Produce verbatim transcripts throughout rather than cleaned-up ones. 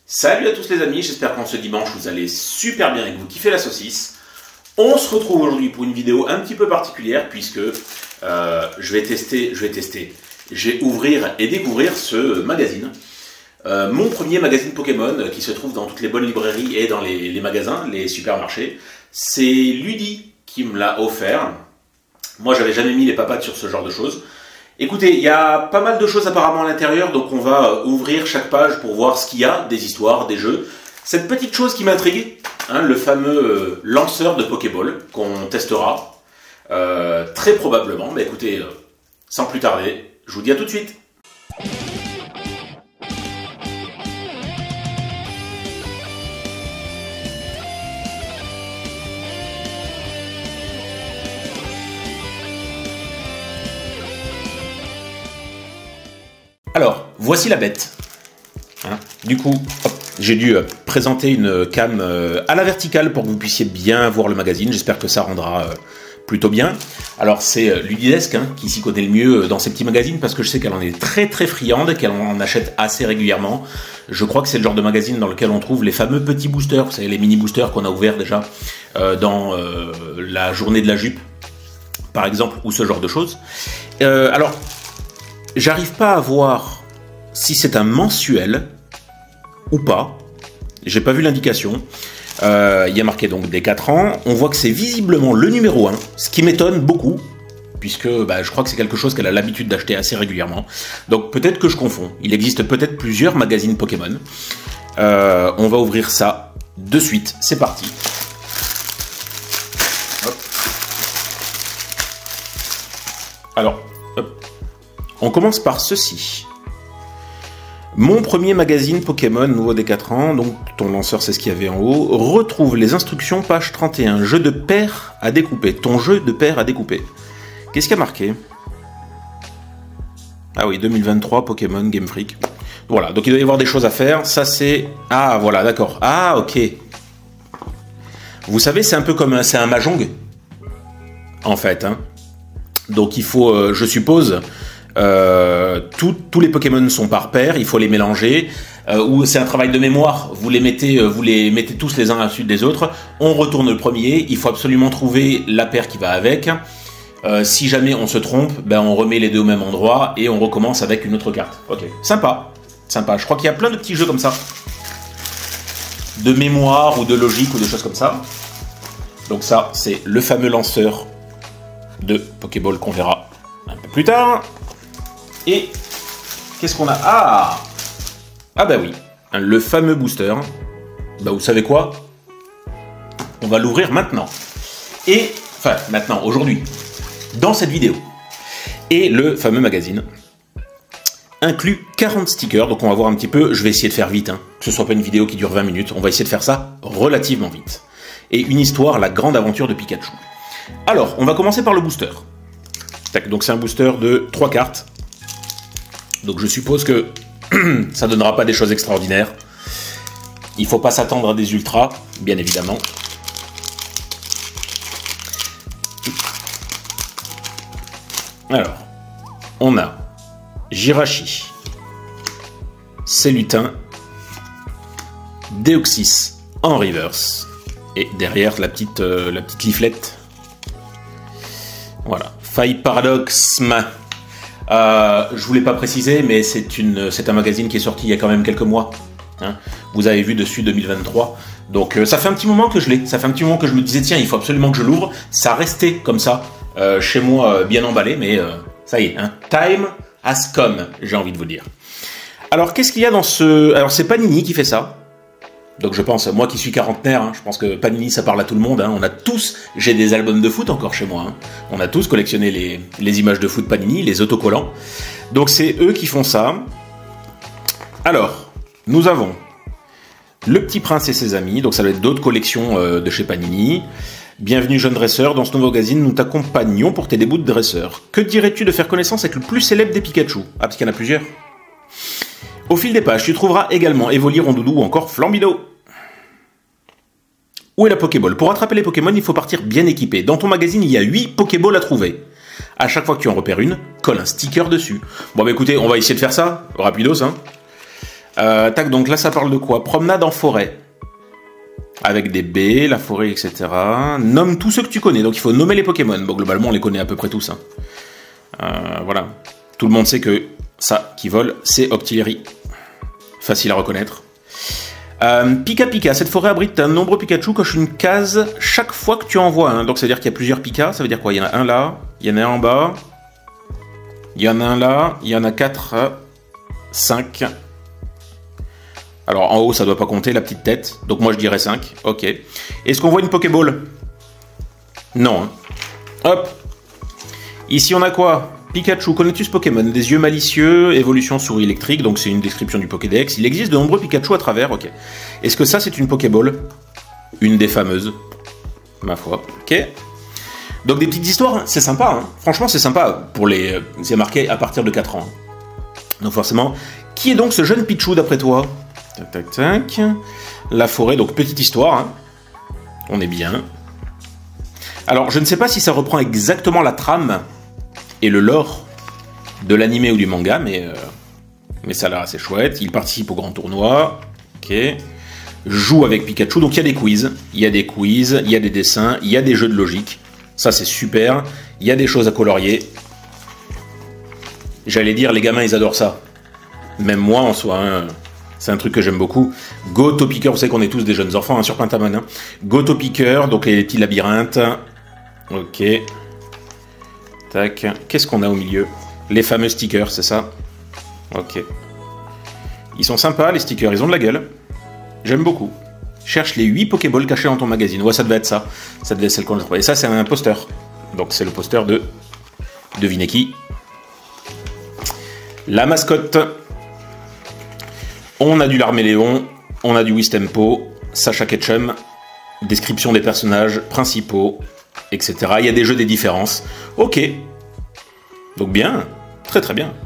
Salut à tous les amis, j'espère qu'en ce dimanche vous allez super bien et que vous kiffez la saucisse. On se retrouve aujourd'hui pour une vidéo un petit peu particulière puisque euh, je vais tester, je vais tester, je vais ouvrir et découvrir ce magazine. Euh, mon premier magazine Pokémon qui se trouve dans toutes les bonnes librairies et dans les, les magasins, les supermarchés. C'est Ludi qui me l'a offert. Moi j'avais jamais mis les papates sur ce genre de choses. Écoutez, il y a pas mal de choses apparemment à l'intérieur, donc on va ouvrir chaque page pour voir ce qu'il y a, des histoires, des jeux. Cette petite chose qui m'intrigue, hein, le fameux euh, lanceur de Pokéball qu'on testera euh, très probablement. Mais écoutez, euh, sans plus tarder, je vous dis à tout de suite. Alors, voici la bête. Hein, du coup, j'ai dû euh, présenter une cam euh, à la verticale pour que vous puissiez bien voir le magazine. J'espère que ça rendra euh, plutôt bien. Alors, c'est euh, Ludidesque hein, qui s'y connaît le mieux dans ces petits magazines parce que je sais qu'elle en est très très friande, qu'elle en achète assez régulièrement. Je crois que c'est le genre de magazine dans lequel on trouve les fameux petits boosters, vous savez, les mini boosters qu'on a ouverts déjà euh, dans euh, la journée de la jupe, par exemple, ou ce genre de choses. Euh, alors, j'arrive pas à voir si c'est un mensuel ou pas. J'ai pas vu l'indication. Euh, il y a marqué donc des quatre ans. On voit que c'est visiblement le numéro un, ce qui m'étonne beaucoup, puisque bah, je crois que c'est quelque chose qu'elle a l'habitude d'acheter assez régulièrement. Donc peut-être que je confonds. Il existe peut-être plusieurs magazines Pokémon. Euh, on va ouvrir ça de suite. C'est parti. Hop. Alors, hop. On commence par ceci. Mon premier magazine Pokémon, nouveau des quatre ans, donc ton lanceur c'est ce qu'il y avait en haut, retrouve les instructions, page trente et un, jeu de paire à découper. Ton jeu de paire à découper. Qu'est-ce qu'il y a marqué? Ah oui, deux mille vingt-trois, Pokémon, Game Freak. Voilà, donc il doit y avoir des choses à faire. Ça c'est... Ah voilà, d'accord. Ah ok. Vous savez, c'est un peu comme un, c'est un Mahjong, en fait. Hein. Donc il faut, euh, je suppose... Euh, tout, tous les Pokémon sont par paire, il faut les mélanger, euh, ou c'est un travail de mémoire, vous les mettez, euh, vous les mettez tous les uns à la suite des autres, on retourne le premier, il faut absolument trouver la paire qui va avec, euh, si jamais on se trompe, ben on remet les deux au même endroit et on recommence avec une autre carte. Ok, sympa, sympa, je crois qu'il y a plein de petits jeux comme ça, de mémoire ou de logique ou de choses comme ça. Donc ça, c'est le fameux lanceur de Pokéball qu'on verra un peu plus tard. Et qu'est-ce qu'on a? Ah Ah bah oui, le fameux booster. Bah vous savez quoi? On va l'ouvrir maintenant. Et, enfin maintenant, aujourd'hui, dans cette vidéo. Et le fameux magazine inclut quarante stickers, donc on va voir un petit peu, je vais essayer de faire vite, hein, que ce soit pas une vidéo qui dure vingt minutes, on va essayer de faire ça relativement vite. Et une histoire, la grande aventure de Pikachu. Alors, on va commencer par le booster. Donc c'est un booster de trois cartes. Donc je suppose que ça ne donnera pas des choses extraordinaires. Il ne faut pas s'attendre à des ultras, bien évidemment. Alors, on a Jirachi, Cellutin, Deoxys en reverse. Et derrière la petite, euh, la petite leaflette. Voilà. Faille Paradox. Euh, je ne vous l'ai pas précisé, mais c'est une, c'est un magazine qui est sorti il y a quand même quelques mois. Hein. Vous avez vu dessus deux mille vingt-trois. Donc euh, ça fait un petit moment que je l'ai. Ça fait un petit moment que je me disais, tiens, il faut absolument que je l'ouvre. Ça restait comme ça, euh, chez moi, euh, bien emballé, mais euh, ça y est. Hein. Time has come, j'ai envie de vous dire. Alors, qu'est-ce qu'il y a dans ce... Alors, c'est Panini qui fait ça. Donc je pense, moi qui suis quarantenaire, hein, je pense que Panini ça parle à tout le monde, hein. On a tous, j'ai des albums de foot encore chez moi, hein. On a tous collectionné les, les images de foot Panini, les autocollants, donc c'est eux qui font ça. Alors, nous avons Le Petit Prince et ses amis, donc ça doit être d'autres collections euh, de chez Panini. Bienvenue jeune dresseur, dans ce nouveau magazine nous t'accompagnons pour tes débuts de dresseur. Que dirais-tu de faire connaissance avec le plus célèbre des Pikachu? Ah parce qu'il y en a plusieurs. Au fil des pages, tu trouveras également Evoli, Rondoudou ou encore Flambido. Où est la Pokéball? Pour attraper les Pokémon, il faut partir bien équipé. Dans ton magazine, il y a huit Pokéballs à trouver. À chaque fois que tu en repères une, colle un sticker dessus. Bon bah écoutez, on va essayer de faire ça, rapidos, hein. Euh, tac, donc là, ça parle de quoi? Promenade en forêt. Avec des baies, la forêt, et cetera. Nomme tous ceux que tu connais. Donc, il faut nommer les Pokémon. Bon, globalement, on les connaît à peu près tous. Hein. Euh, voilà. Tout le monde sait que ça qui vole, c'est Octillery. Facile à reconnaître. Euh, Pika Pika, cette forêt abrite un nombreux Pikachu, coche une case chaque fois que tu envoies un. Donc ça veut dire qu'il y a plusieurs Pika, ça veut dire quoi? Il y en a un là, il y en a un en bas, il y en a un là, il y en a quatre, cinq. Alors en haut ça doit pas compter, la petite tête, donc moi je dirais cinq, ok. Est-ce qu'on voit une Pokéball? Non. Hein. Hop. Ici on a quoi? Pikachu, connais-tu ce Pokémon? Des yeux malicieux, évolution souris électrique, donc c'est une description du Pokédex. Il existe de nombreux Pikachu à travers, ok. Est-ce que ça c'est une Pokéball? Une des fameuses, ma foi, ok. Donc des petites histoires, c'est sympa, hein. Franchement c'est sympa, pour les... c'est marqué à partir de quatre ans. Donc forcément, qui est donc ce jeune Pichou d'après toi? Tac tac tac, la forêt, donc petite histoire, hein. On est bien. Alors je ne sais pas si ça reprend exactement la trame et le lore de l'animé ou du manga, mais, euh, mais ça a l'air assez chouette. Il participe au grand tournoi, ok. Joue avec Pikachu, donc il y a des quiz, il y a des quiz, il y a des dessins, il y a des jeux de logique, ça c'est super, il y a des choses à colorier. J'allais dire, les gamins ils adorent ça, même moi en soi, hein, c'est un truc que j'aime beaucoup. Goto Picker, vous savez qu'on est tous des jeunes enfants hein, sur Pentamon, hein. Goto Picker, donc les petits labyrinthes, ok. Tac. Qu'est-ce qu'on a au milieu? Les fameux stickers, c'est ça? Ok. Ils sont sympas, les stickers, ils ont de la gueule. J'aime beaucoup. Cherche les huit Pokéballs cachés dans ton magazine. Ouais, ça devait être ça. Ça devait être celle qu'on a trouvé. Et ça, c'est un poster. Donc, c'est le poster de... Devinez qui? La mascotte. On a du Larméléon. On a du Wistempo. Sacha Ketchum. Description des personnages principaux. Etc. Il y a des jeux des différences. Ok. Donc bien. Très très bien.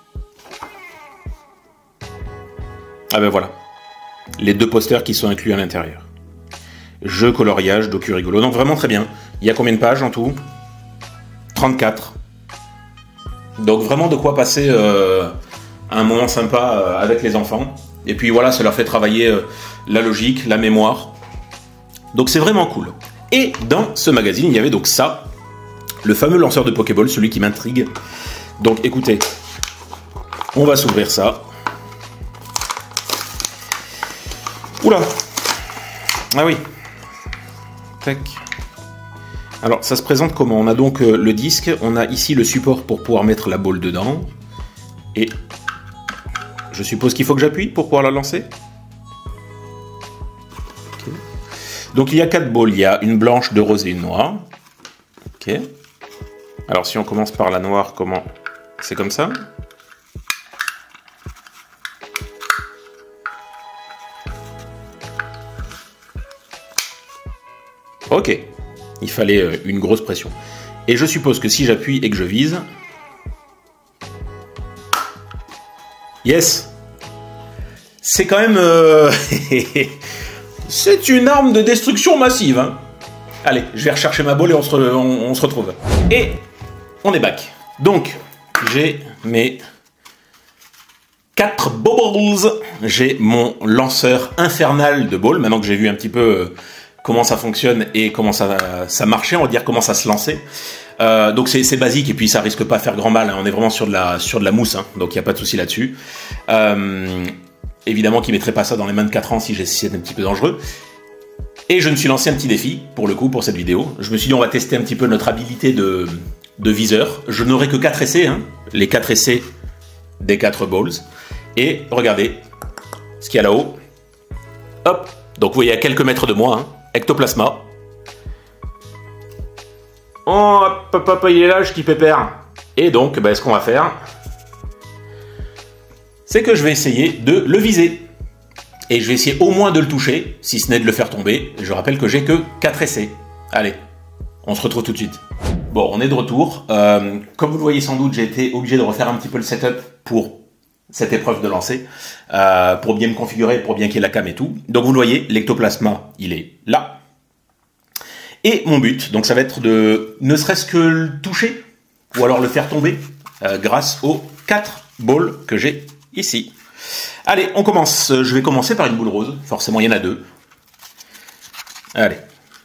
Ah ben voilà. Les deux posters qui sont inclus à l'intérieur. Jeu, coloriage, docu rigolo. Donc vraiment très bien. Il y a combien de pages en tout? trente-quatre. Donc vraiment de quoi passer euh, un moment sympa euh, avec les enfants. Et puis voilà, ça leur fait travailler euh, la logique, la mémoire. Donc c'est vraiment cool. Et dans ce magazine, il y avait donc ça, le fameux lanceur de Pokéball, celui qui m'intrigue. Donc écoutez, on va s'ouvrir ça. Oula! Ah oui. Tac. Alors ça se présente comment? On a donc euh, le disque, on a ici le support pour pouvoir mettre la balle dedans. Et je suppose qu'il faut que j'appuie pour pouvoir la lancer. Donc il y a quatre balles, il y a une blanche, deux roses et une noire. Ok. Alors si on commence par la noire, comment? C'est comme ça? Ok. Il fallait une grosse pression. Et je suppose que si j'appuie et que je vise... Yes! C'est quand même... Euh... C'est une arme de destruction massive, hein. Allez, je vais rechercher ma balle et on se, re, on, on se retrouve. Et on est back. Donc, j'ai mes quatre balls. J'ai mon lanceur infernal de balles. Maintenant que j'ai vu un petit peu comment ça fonctionne et comment ça, ça marchait, on va dire comment ça se lançait. Euh, donc c'est basique et puis ça risque pas de faire grand mal. Hein. On est vraiment sur de la, sur de la mousse, hein. Donc il n'y a pas de souci là-dessus. Euh, Évidemment qu'ils ne mettraient pas ça dans les mains de quatre ans si c'était un petit peu dangereux. Et je me suis lancé un petit défi, pour le coup, pour cette vidéo. Je me suis dit, on va tester un petit peu notre habilité de, de viseur. Je n'aurai que quatre essais, hein, les quatre essais des quatre balls. Et regardez ce qu'il y a là-haut. Hop, donc vous voyez à quelques mètres de moi, hein, ectoplasma. Oh, hop, hop, hop, il est là, je qui pépère. Et donc, bah, ce qu'on va faire... c'est que je vais essayer de le viser. Et je vais essayer au moins de le toucher, si ce n'est de le faire tomber. Je rappelle que j'ai que quatre essais. Allez, on se retrouve tout de suite. Bon, on est de retour. Euh, comme vous le voyez sans doute, j'ai été obligé de refaire un petit peu le setup pour cette épreuve de lancer, euh, pour bien me configurer, pour bien qu'il y ait la cam et tout. Donc vous le voyez, l'ectoplasma, il est là. Et mon but, donc ça va être de ne serait-ce que le toucher, ou alors le faire tomber, euh, grâce aux quatre balls que j'ai ici. Allez, on commence. Je vais commencer par une boule rose. Forcément, il y en a deux. Allez.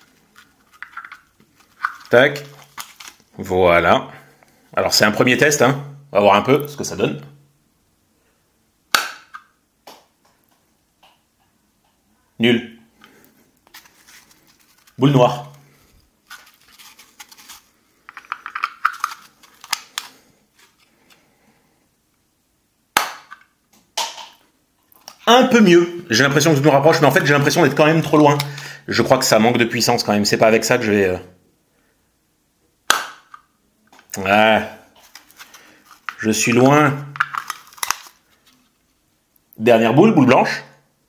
Tac. Voilà. Alors, c'est un premier test, hein. On va voir un peu ce que ça donne. Nul. Boule noire. Un peu mieux. J'ai l'impression que je me rapproche, mais en fait, j'ai l'impression d'être quand même trop loin. Je crois que ça manque de puissance quand même. C'est pas avec ça que je vais... Euh... Ouais. Je suis loin. Dernière boule, boule blanche.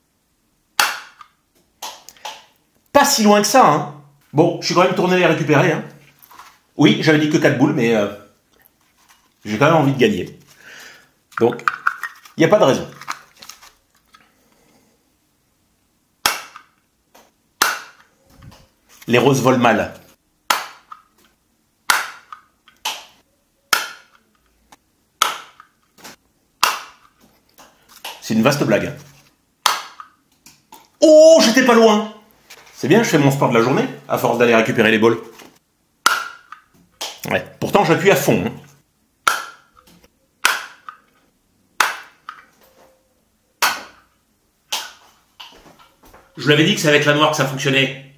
Pas si loin que ça, hein. Bon, je suis quand même tourné les récupérer, hein. Oui, j'avais dit que quatre boules, mais... Euh... j'ai quand même envie de gagner. Donc, il n'y a pas de raison. Les roses volent mal. C'est une vaste blague. Oh, j'étais pas loin. C'est bien, je fais mon sport de la journée, à force d'aller récupérer les bols. Ouais, pourtant j'appuie à fond. Hein. Je vous l'avais dit que c'est avec la noire que ça fonctionnait.